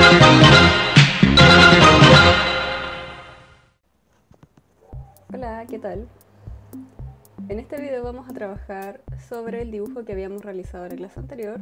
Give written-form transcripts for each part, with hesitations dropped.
Hola, ¿qué tal? En este video vamos a trabajar sobre el dibujo que habíamos realizado en la clase anterior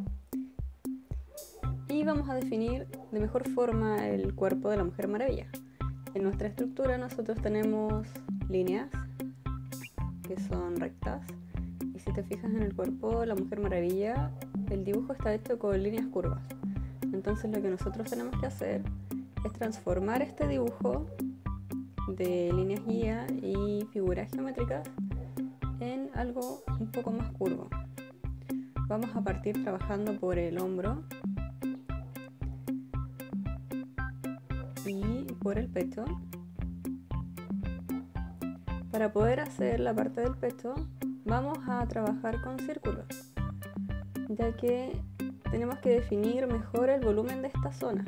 y vamos a definir de mejor forma el cuerpo de la Mujer Maravilla. En nuestra estructura nosotros tenemos líneas que son rectas y si te fijas en el cuerpo de la Mujer Maravilla, el dibujo está hecho con líneas curvas. Entonces lo que nosotros tenemos que hacer es transformar este dibujo de líneas guía y figuras geométricas en algo un poco más curvo. Vamos a partir trabajando por el hombro y por el pecho. Para poder hacer la parte del pecho vamos a trabajar con círculos, ya que tenemos que definir mejor el volumen de esta zona.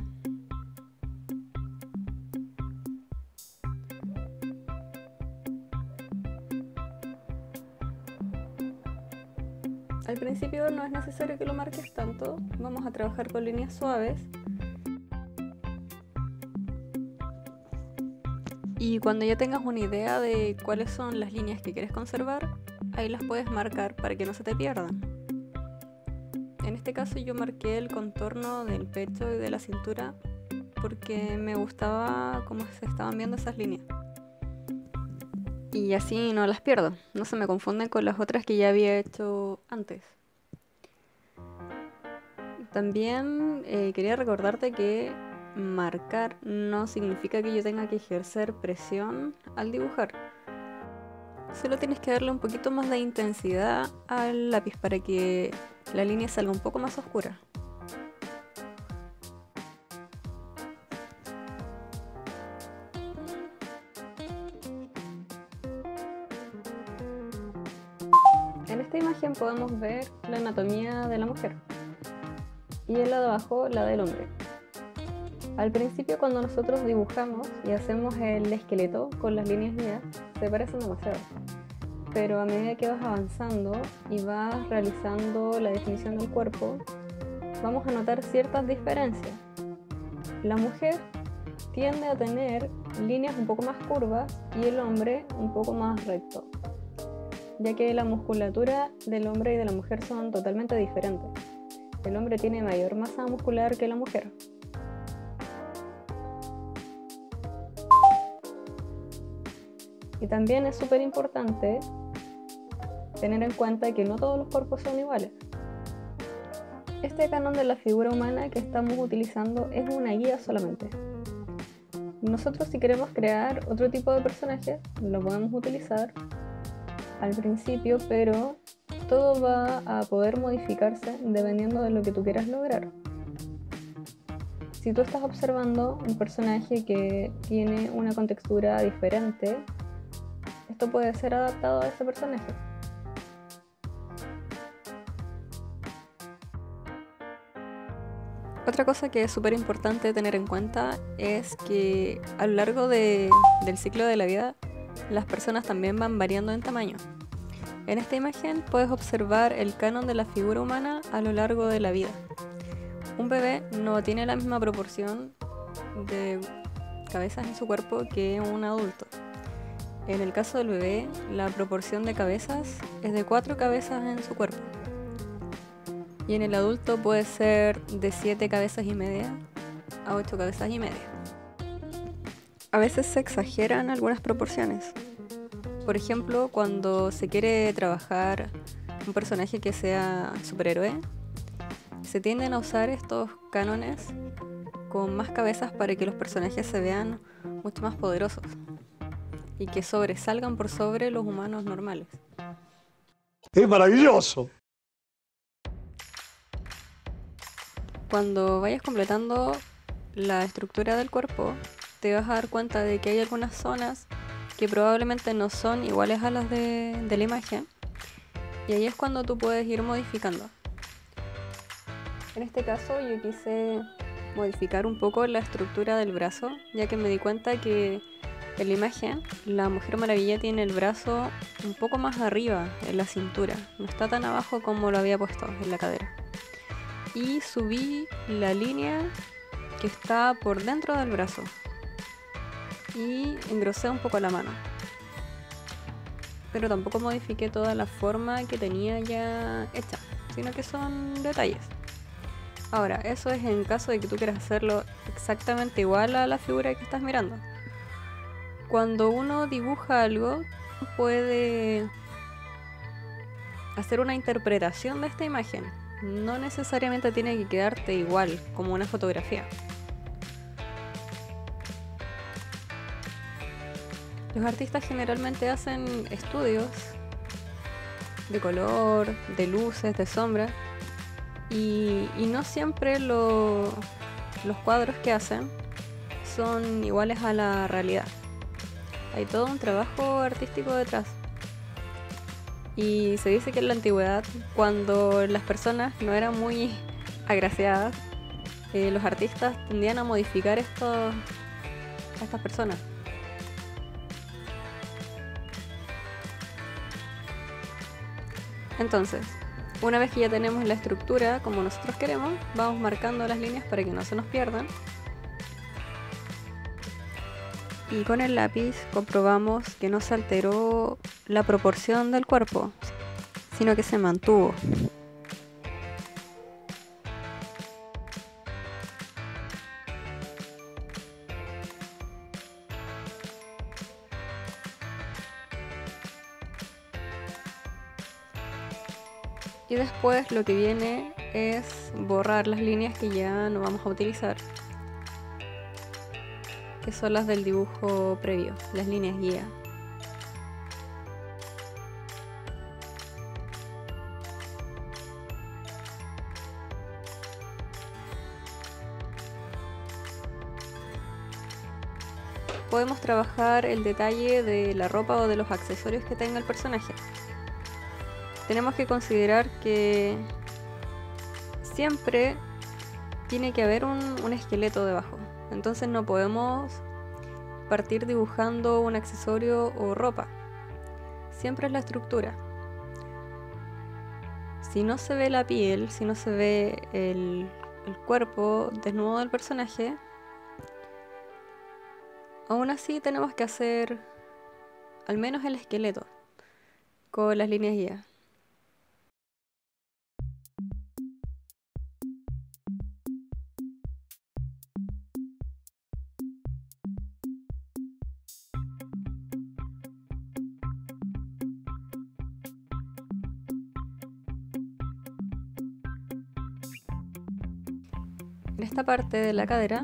Al principio no es necesario que lo marques tanto, vamos a trabajar con líneas suaves. Y cuando ya tengas una idea de cuáles son las líneas que quieres conservar, ahí las puedes marcar para que no se te pierdan. En este caso yo marqué el contorno del pecho y de la cintura porque me gustaba cómo se estaban viendo esas líneas. Y así no las pierdo, no se me confunden con las otras que ya había hecho antes. También quería recordarte que marcar no significa que yo tenga que ejercer presión al dibujar. Solo tienes que darle un poquito más de intensidad al lápiz para que la línea salga un poco más oscura. En esta imagen podemos ver la anatomía de la mujer y el lado abajo la del hombre. Al principio cuando nosotros dibujamos y hacemos el esqueleto con las líneas guías se parecen demasiado, pero a medida que vas avanzando y vas realizando la definición del cuerpo vamos a notar ciertas diferencias. La mujer tiende a tener líneas un poco más curvas y el hombre un poco más recto, ya que la musculatura del hombre y de la mujer son totalmente diferentes. El hombre tiene mayor masa muscular que la mujer. Y también es súper importante tener en cuenta que no todos los cuerpos son iguales. Este canon de la figura humana que estamos utilizando es una guía solamente. Nosotros si queremos crear otro tipo de personaje lo podemos utilizar al principio, pero todo va a poder modificarse dependiendo de lo que tú quieras lograr. Si tú estás observando un personaje que tiene una contextura diferente, esto puede ser adaptado a ese personaje. Otra cosa que es súper importante tener en cuenta es que a lo largo del ciclo de la vida las personas también van variando en tamaño. En esta imagen puedes observar el canon de la figura humana a lo largo de la vida. Un bebé no tiene la misma proporción de cabezas en su cuerpo que un adulto. En el caso del bebé, la proporción de cabezas es de 4 cabezas en su cuerpo. Y en el adulto puede ser de 7 cabezas y media a 8 cabezas y media. A veces se exageran algunas proporciones. Por ejemplo, cuando se quiere trabajar un personaje que sea superhéroe, se tienden a usar estos cánones con más cabezas para que los personajes se vean mucho más poderosos y que sobresalgan por sobre los humanos normales. ¡Es maravilloso! Cuando vayas completando la estructura del cuerpo, te vas a dar cuenta de que hay algunas zonas que probablemente no son iguales a las de la imagen, y ahí es cuando tú puedes ir modificando. En este caso yo quise modificar un poco la estructura del brazo, ya que me di cuenta que en la imagen la Mujer Maravilla tiene el brazo un poco más arriba en la cintura, no está tan abajo como lo había puesto en la cadera. Y subí la línea que está por dentro del brazo y engrosé un poco la mano, pero tampoco modifiqué toda la forma que tenía ya hecha, sino que son detalles. Ahora, eso es en caso de que tú quieras hacerlo exactamente igual a la figura que estás mirando. Cuando uno dibuja algo, puede hacer una interpretación de esta imagen. No necesariamente tiene que quedarte igual como una fotografía. Los artistas generalmente hacen estudios de color, de luces, de sombra, y no siempre los cuadros que hacen son iguales a la realidad. Hay todo un trabajo artístico detrás. Y se dice que en la antigüedad, cuando las personas no eran muy agraciadas, los artistas tendían a modificar a estas personas. Entonces, una vez que ya tenemos la estructura como nosotros queremos, vamos marcando las líneas para que no se nos pierdan. Y con el lápiz comprobamos que no se alteró la proporción del cuerpo, sino que se mantuvo. Y después lo que viene es borrar las líneas que ya no vamos a utilizar, que son las del dibujo previo, las líneas guía. Podemos trabajar el detalle de la ropa o de los accesorios que tenga el personaje. Tenemos que considerar que siempre tiene que haber un esqueleto debajo. Entonces no podemos partir dibujando un accesorio o ropa. Siempre es la estructura. Si no se ve la piel, si no se ve el cuerpo desnudo del personaje, aún así tenemos que hacer al menos el esqueleto con las líneas guía. En esta parte de la cadera,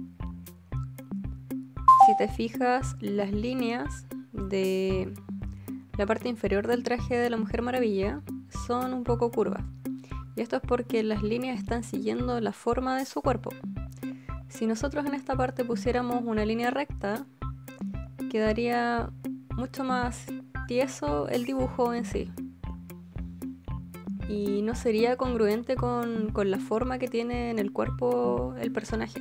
si te fijas, las líneas de la parte inferior del traje de la Mujer Maravilla son un poco curvas. Y esto es porque las líneas están siguiendo la forma de su cuerpo. Si nosotros en esta parte pusiéramos una línea recta, quedaría mucho más tieso el dibujo en sí. Y no sería congruente con la forma que tiene en el cuerpo el personaje.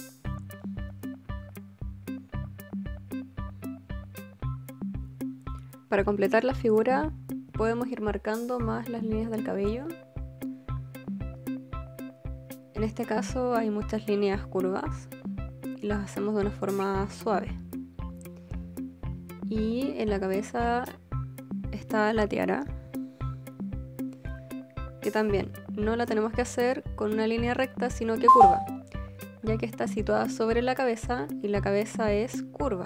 Para completar la figura podemos ir marcando más las líneas del cabello. En este caso hay muchas líneas curvas y las hacemos de una forma suave. Y en la cabeza está la tiara, que también no la tenemos que hacer con una línea recta, sino que curva, ya que está situada sobre la cabeza y la cabeza es curva.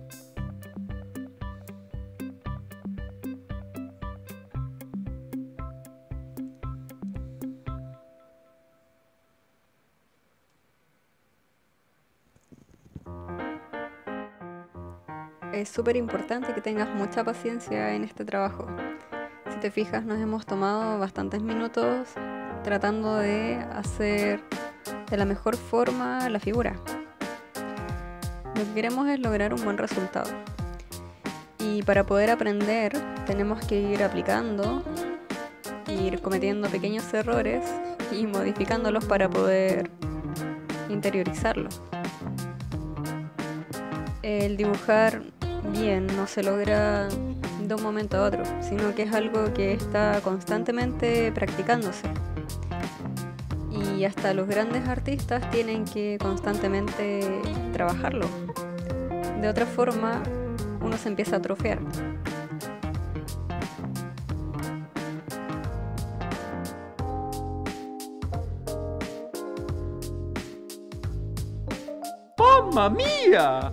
Es súper importante que tengas mucha paciencia en este trabajo. Si te fijas, nos hemos tomado bastantes minutos tratando de hacer de la mejor forma la figura. Lo que queremos es lograr un buen resultado. Y para poder aprender tenemos que ir aplicando, ir cometiendo pequeños errores y modificándolos para poder interiorizarlo. El dibujar bien no se logra de un momento a otro, sino que es algo que está constantemente practicándose. Y Y hasta los grandes artistas tienen que constantemente trabajarlo. De otra forma, uno se empieza a atrofiar. ¡Mamma mía!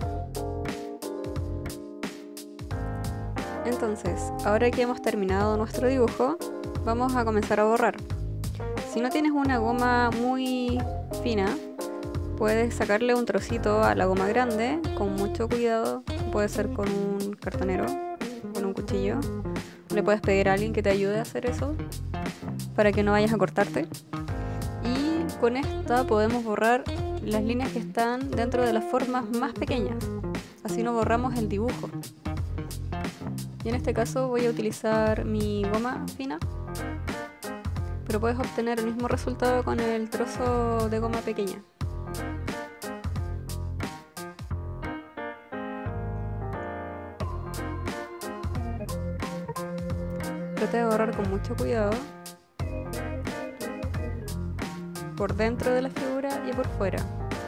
Entonces, ahora que hemos terminado nuestro dibujo, vamos a comenzar a borrar. Si no tienes una goma muy fina, puedes sacarle un trocito a la goma grande con mucho cuidado. Puede ser con un cartonero, con un cuchillo. Le puedes pedir a alguien que te ayude a hacer eso para que no vayas a cortarte. Y con esta podemos borrar las líneas que están dentro de las formas más pequeñas. Así no borramos el dibujo. Y en este caso voy a utilizar mi goma fina, pero puedes obtener el mismo resultado con el trozo de goma pequeña. Trata de borrar con mucho cuidado por dentro de la figura y por fuera.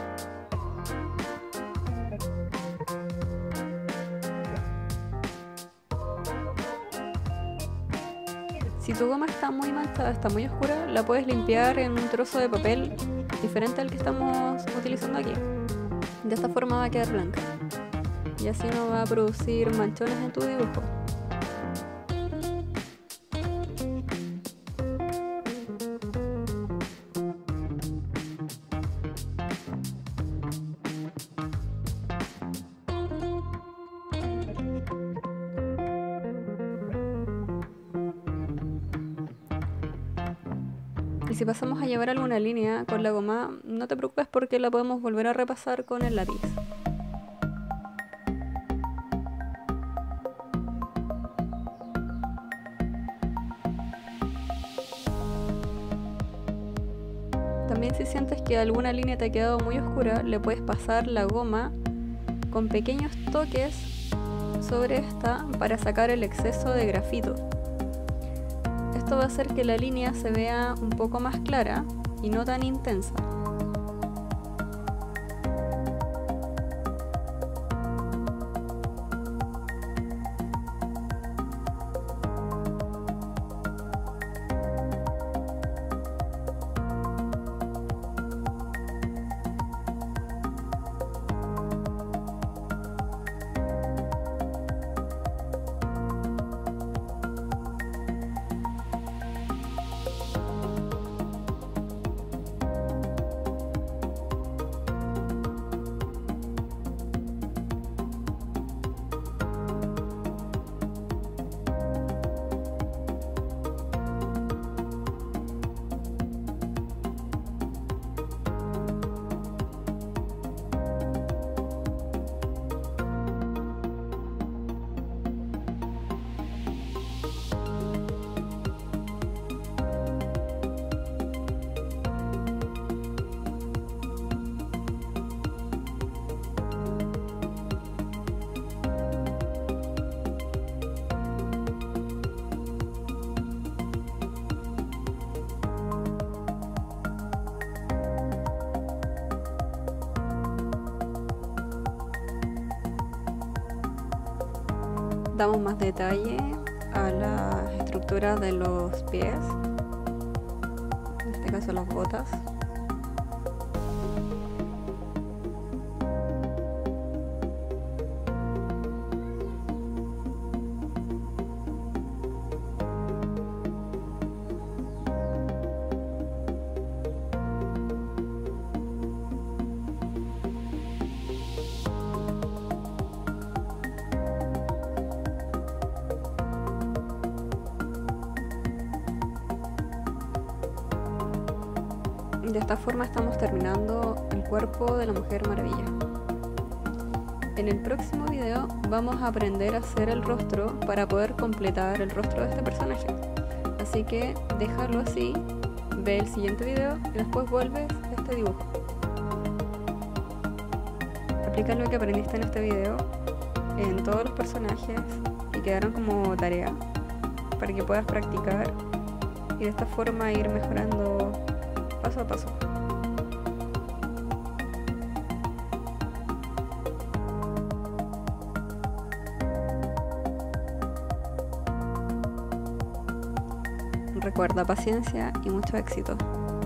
Si tu goma está muy manchada, está muy oscura, la puedes limpiar en un trozo de papel diferente al que estamos utilizando aquí. De esta forma va a quedar blanca y así no va a producir manchones en tu dibujo. Y si pasamos a llevar alguna línea con la goma, no te preocupes porque la podemos volver a repasar con el lápiz. También si sientes que alguna línea te ha quedado muy oscura, le puedes pasar la goma con pequeños toques sobre esta para sacar el exceso de grafito. Esto va a hacer que la línea se vea un poco más clara y no tan intensa. Damos más detalle a las estructuras de los pies, en este caso las botas. De esta forma estamos terminando el cuerpo de la Mujer Maravilla. En el próximo video vamos a aprender a hacer el rostro para poder completar el rostro de este personaje. Así que déjalo así, ve el siguiente video y después vuelves a este dibujo. Aplica lo que aprendiste en este video en todos los personajes y quedaron como tarea para que puedas practicar y de esta forma ir mejorando paso a paso. Recuerda, paciencia y mucho éxito.